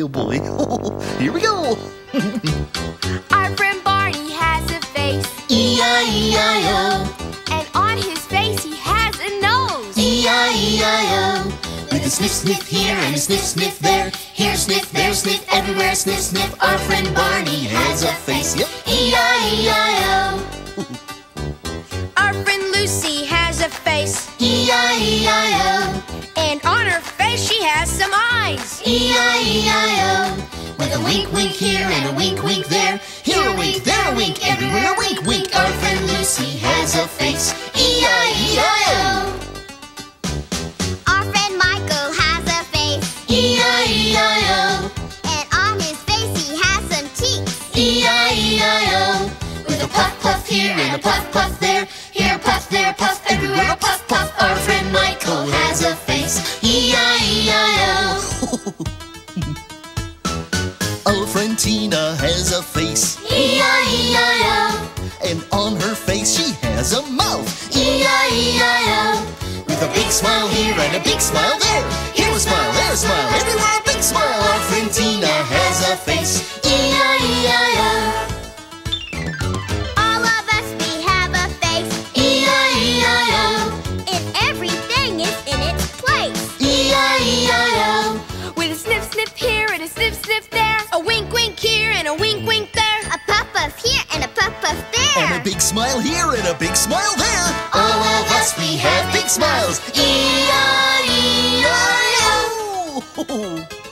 oh boy. Here we go. Our friend Barney has a face, E-I-E-I-O, and on his face he has a nose. E-I-E-I-O. With a sniff, sniff here and a sniff, sniff there. Here, sniff, there, sniff, everywhere, sniff, sniff. Our friend Barney has a face. Yep. E-I-E-I-O, Our friend Lucy has a face, E-I-E-I-O, and on her face she has some eyes. E-I-E-I-O. With a wink, wink here and a wink, wink there. Here a wink, there a wink, everywhere a wink, wink. Our friend Lucy has a face. E-I-E-I-O, Our friend Michael has a face, E-I-E-I-O, and on his face he has some cheeks. E-I-E-I-O. With a puff, puff here and a puff, puff there. Here a puff, there a puff, everywhere a puff, puff. Our friend Michael has a face. E-I-E-I-O, Our friend Tina has a face, E-I-E-I-O, and on her face she has a mouth. E-I-E-I-O. With a big smile here and a big smile there. Here a smile, there a smile, everywhere a big smile. Our friend Tina has a face. E-I-E-I-O, All of us, we have a face, E-I-E-I-O, and everything is in its place. E-I-E-I-O. With a sniff, sniff here and a sniff, sniff there. A wink, wink here and a wink, wink there. A puff puff here and a puff puff And there. a big smile here and a big smile there. All of us, we have big smiles. E-I-E-I-O. Oh.